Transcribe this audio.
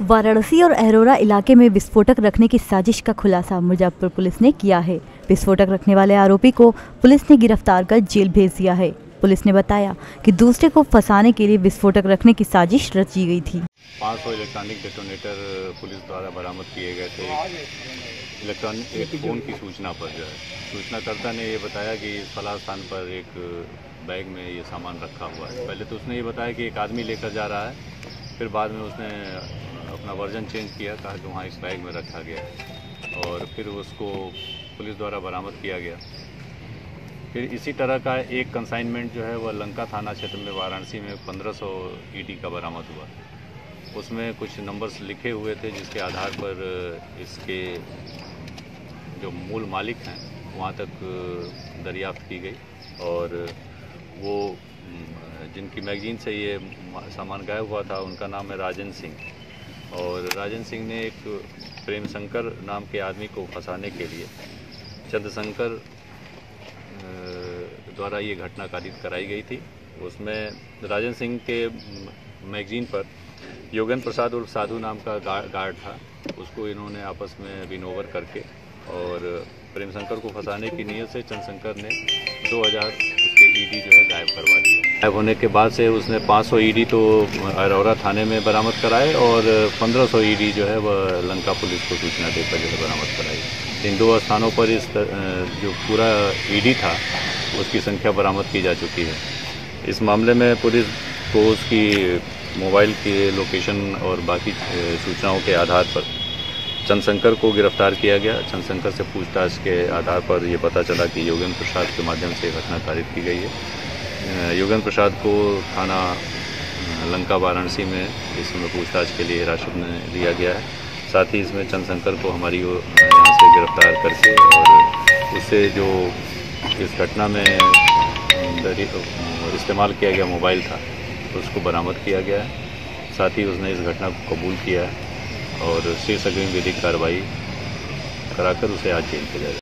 वाराणसी और अरोरा इलाके में विस्फोटक रखने की साजिश का खुलासा मुजफ्फरपुर पुलिस ने किया है। विस्फोटक रखने वाले आरोपी को पुलिस ने गिरफ्तार कर जेल भेज दिया है। पुलिस ने बताया कि दूसरे को फंसाने के लिए विस्फोटक रखने की साजिश रची गई थी। 500 इलेक्ट्रॉनिक डेटोनेटर पुलिस द्वारा बरामद किए गए थे। इलेक्ट्रॉनिक एक फ़ोन की सूचना पर जो है सूचनाकर्ता ने ये बताया कि इस फलां स्थान पर एक बैग में ये सामान रखा हुआ है। पहले तो उसने ये बताया कि एक आदमी लेकर जा रहा है, फिर बाद में उसने अपना वर्जन चेंज किया, कहा कि वहाँ इस बैग में रखा गया है और फिर उसको पुलिस द्वारा बरामद किया गया। फिर इसी तरह का एक कंसाइनमेंट जो है वह लंका थाना क्षेत्र में वाराणसी में 1500 ईडी का बरामद हुआ। उसमें कुछ नंबर्स लिखे हुए थे जिसके आधार पर इसके जो मूल मालिक हैं वहाँ तक दरियाफ्त की गई और वो जिनकी मैगजीन से ये सामान गायब हुआ था उनका नाम है राजन सिंह। और राजन सिंह ने एक प्रेम शंकर नाम के आदमी को फंसाने के लिए चंद्रशंकर द्वारा ये घटना कारित कराई गई थी। उसमें राजन सिंह के मैगजीन पर योगेंद्र प्रसाद उर्फ साधु नाम का गार्ड था, उसको इन्होंने आपस में विनोवर करके और प्रेम शंकर को फंसाने की नीयत से चंद्रशंकर ने 2000 उसके ईडी जो है गायब करवा दिए। गायब होने के बाद से उसने 500 ईडी तो अरोरा थाने में बरामद कराए और 1500 ईडी जो है वह लंका पुलिस को सूचना देकर जो है बरामद कराई। इन दो स्थानों पर इस जो पूरा ईडी था उसकी संख्या बरामद की जा चुकी है। इस मामले में पुलिस को उसकी मोबाइल के लोकेशन और बाकी सूचनाओं के आधार पर चंद्रशंकर को गिरफ्तार किया गया। चंद्रशंकर से पूछताछ के आधार पर ये पता चला कि योगेंद्र प्रसाद के माध्यम से घटना कारित की गई है। योगेंद्र प्रसाद को थाना लंका वाराणसी में इस समय पूछताछ के लिए हिरासत में लिया गया है। साथ ही इसमें चंद्रशंकर को हमारी यहाँ से गिरफ्तार करके और उससे जो इस घटना में इस्तेमाल किया गया मोबाइल था उसको बरामद किया गया है। साथ ही उसने इस घटना को कबूल किया है और शीर्ष अग्रिम विधिक कार्रवाई कराकर उसे आज जेल भेजा जाएगा।